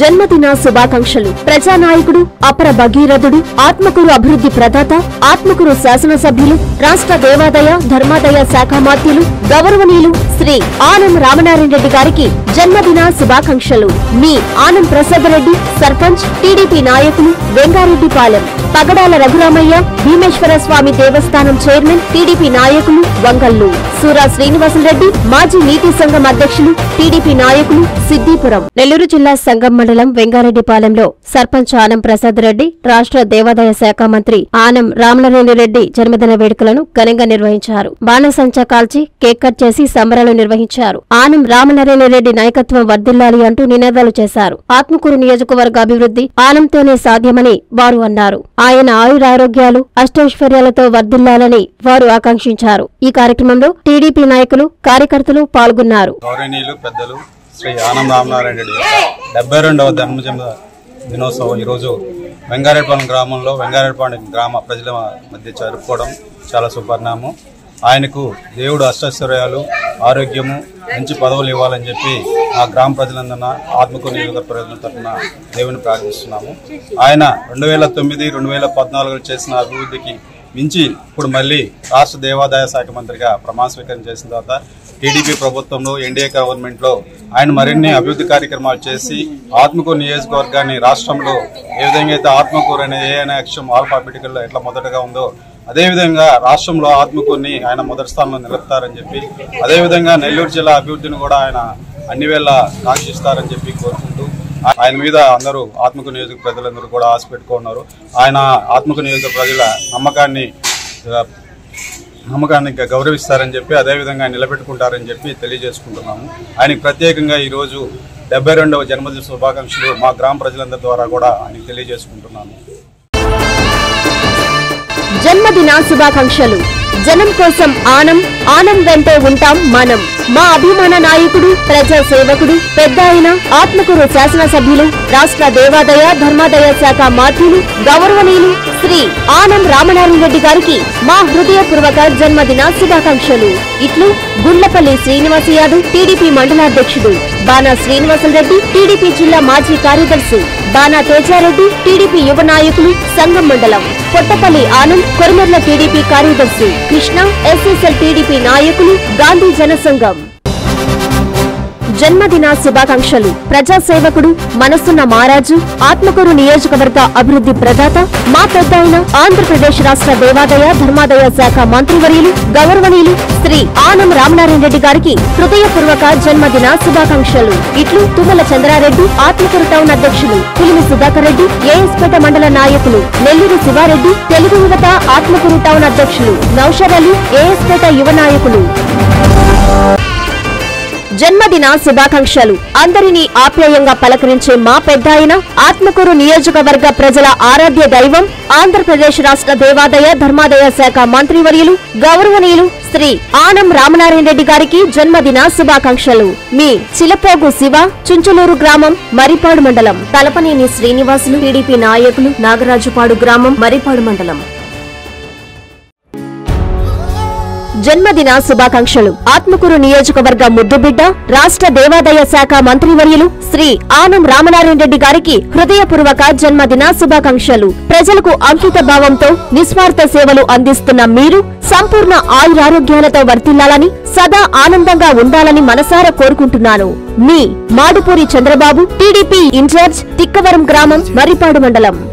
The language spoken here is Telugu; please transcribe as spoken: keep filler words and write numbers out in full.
జన్మదిన శుభాకాంక్షలు. ప్రజానాయకుడు, అపర భగీరథుడు, ఆత్మకూరు అభివృద్ధి ప్రదాత, ఆత్మకూరు శాసనసభ్యులు, రాష్ట్ర దేవాదాయ ధర్మాదాయ శాఖ మంత్రులు గౌరవనీయులు శ్రీ ఆనం రామనారాయణ రెడ్డి గారికి జన్మదిన శుభాకాంక్షలు. మీ ఆనం ప్రసాద్ రెడ్డి, సర్పంచ్, టీడీపీ నాయకులు, వెంగారెడ్డిపాలెం. పగడాల రఘురామయ్య, భీమేశ్వర స్వామి దేవస్థానం చైర్మన్, టీడీపీ నాయకులు, వంగల్లు. సూరా శ్రీనివాసరెడ్డి, మాజీ నీతి సంఘం అధ్యక్షులు, టీడీపీ నాయకులు, సిద్దిపురం. నెల్లూరు జిల్లా సంగం మండలం వెంగారెడ్డిపాలెంలో సర్పంచ్ ఆనం ప్రసాద్ రెడ్డి, రాష్ట్ర దేవాదాయ శాఖ మంత్రి ఆనం రామనారాయణ రెడ్డి జన్మదిన వేడుకలను ఘనంగా నిర్వహించారు. బాణసంచా కాల్చి కేక్ కట్ చేసి సంబరాలు నిర్వహించారు. ఆనం రామనారాయణ రెడ్డి నాయకత్వం వర్ధిల్లాలి అంటూ నినాదాలు చేశారు. ఆత్మకూరు నియోజకవర్గ అభివృద్ధి ఆనంతోనే సాధ్యమని వారు అన్నారు. ఆయన ఆయురారోగ్యాలు, అష్టైశ్వర్యాలతో వర్ధిల్లాలని వారు ఆకాంక్షించారు. ఈ కార్యక్రమంలో టీడీపీ నాయకులు, కార్యకర్తలు పాల్గొన్నారు. గౌరవనీయులు పెద్దలు శ్రీ ఆనం రామనారాయణ రెడ్డి డెబ్బై రెండవ జన్మదిన దినోత్సవం ఈరోజు వెంగారెడ్డిపాలెం గ్రామంలో వెంగారెడ్డిపాలెం గ్రామ ప్రజల మధ్య జరుపుకోవడం చాలా శుభపరిణామం. ఆయనకు దేవుడు అష్టైశ్వర్యాలు, ఆరోగ్యము, మంచి పదవులు ఇవ్వాలని చెప్పి ఆ గ్రామ ప్రజలందరిన ఆత్మకూరు నియోజకవర్గ ప్రజల తరఫున దేవుని ప్రార్థిస్తున్నాము. ఆయన రెండు వేల తొమ్మిది రెండు వేల పద్నాలుగులో చేసిన అభివృద్ధికి మించి ఇప్పుడు మళ్ళీ రాష్ట్ర దేవాదాయ శాఖ మంత్రిగా ప్రమాణ స్వీకారం చేసిన తర్వాత టీడీపీ ప్రభుత్వంలో ఎన్డీఏ గవర్నమెంట్లో ఆయన మరిన్ని అభివృద్ధి కార్యక్రమాలు చేసి ఆత్మకూరు నియోజకవర్గాన్ని రాష్ట్రంలో ఏ విధంగా అయితే ఆత్మకూరు అనే ఏ అనే అక్షరం ఆల్ఫాబెటికల్లో ఎట్లా మొదటగా ఉందో అదేవిధంగా రాష్ట్రంలో ఆత్మకూరుని ఆయన మొదటి స్థానంలో నిలుపుతారని చెప్పి, అదేవిధంగా నెల్లూరు జిల్లా అభివృద్ధిని కూడా ఆయన అన్ని వేళ కాంక్షిస్తారని చెప్పి కోరుకుంటూ ఆయన మీద అందరూ ఆత్మకూరు నియోజక ప్రజలందరూ కూడా ఆశ పెట్టుకున్నారు. ఆయన ఆత్మకూరు నియోజక ప్రజల నమ్మకాన్ని నమ్మకాన్ని గౌరవిస్తారని చెప్పి, అదేవిధంగా నిలబెట్టుకుంటారని చెప్పి తెలియజేసుకుంటున్నాము. ఆయనకు ప్రత్యేకంగా ఈరోజు డెబ్బై రెండవ జన్మదిన శుభాకాంక్షలు మా గ్రామ ప్రజలందరి ద్వారా కూడా ఆయనకు తెలియజేసుకుంటున్నాము. జన్మదిన శుభాకాంక్షలు. జనం కోసం ఆనం, ఆనం వెంటే ఉంటాం మనం. మా అభిమాన నాయకుడు, ప్రజా సేవకుడు, పెద్ద ఆయన, ఆత్మకూరు శాసనసభ్యులు, రాష్ట్ర దేవాదాయ ధర్మాదాయ శాఖ మంత్రులు గౌరవనీయులు శ్రీ ఆనం రామనారాయణ రెడ్డి గారికి మా హృదయపూర్వక జన్మదిన శుభాకాంక్షలు. ఇట్లు గుండ్లపల్లి శ్రీనివాస యాదవ్, టీడీపీ మండలాధ్యక్షుడు, బాణా శ్రీనివాసరెడ్డి, టీడీపీ జిల్లా మాజీ కార్యదర్శి, బాణా తేజారెడ్డి, టీడీపీ యువ నాయకులు, సంగం మండలం, పొట్టపల్లి ఆనంద్, కొరమర్ల టీడీపీ కార్యదర్శి, కృష్ణ, ఎస్ఎస్ఎల్ టీడీపీ నాయకులు, గాంధీ జనసంఘం. జన్మదిన శుభాకాంక్షలు. ప్రజాసేవకుడు, మనసున్న మారాజు, ఆత్మకూరు నియోజకవర్గ అభివృద్ధి ప్రదాత, మా పెద్ద ఆయన, ఆంధ్రప్రదేశ్ రాష్ట్ర దేవాదాయ ధర్మాదాయ శాఖ మంత్రివర్యులు గౌరవనీయులు శ్రీ ఆనం రామనారాయణ రెడ్డి గారికి హృదయపూర్వక జన్మదిన శుభాకాంక్షలు. ఇట్లు తుమ్మల చంద్రారెడ్డి, ఆత్మకూరు టౌన్ అధ్యక్షులు, పులిమి సుధాకర్ రెడ్డి, ఏఎస్పేట మండల నాయకులు, నెల్లూరు శివారెడ్డి, తెలుగు యువత ఆత్మకూరు టౌన్ అధ్యక్షులు, నౌషర్ అలీ, ఏఎస్పేట యువ నాయకులు. జన్మదిన శుభాకాంక్షలు. అందరినీ ఆప్యాయంగా పలకరించే మా పెద్దాయన, ఆత్మకూరు నియోజకవర్గ ప్రజల ఆరాధ్య దైవం, ఆంధ్రప్రదేశ్ రాష్ట్ర దేవాదాయ ధర్మాదాయ శాఖ మంత్రివర్యులు గౌరవనీయులు శ్రీ ఆనం రామనారాయణ రెడ్డి గారికి జన్మదిన శుభాకాంక్షలు. మీ చిలపోగు శివ, చుంచులూరు గ్రామం, మరిపాడు మండలం. తలపనేని శ్రీనివాసులు, టీడీపీ నాయకులు, నాగరాజుపాడు గ్రామం, మరిపాడు మండలం. జన్మదిన శుభాకాంక్షలు. ఆత్మకూరు నియోజకవర్గ ముద్దుబిడ్డ, రాష్ట్ర దేవాదాయ శాఖ మంత్రివర్యులు శ్రీ ఆనం రామనారాయణ రెడ్డి గారికి హృదయపూర్వక జన్మదిన శుభాకాంక్షలు. ప్రజలకు అంకిత భావంతో నిస్వార్థ సేవలు అందిస్తున్న మీరు సంపూర్ణ ఆయురారోగ్యాలతో వర్తిల్లాలని, సదా ఆనందంగా ఉండాలని మనసారా కోరుకుంటున్నాను. మీ మాడుపూరి చంద్రబాబు, టీడీపీ ఇన్ఛార్జ్, తిక్కవరం గ్రామం, మర్రిపాడు మండలం.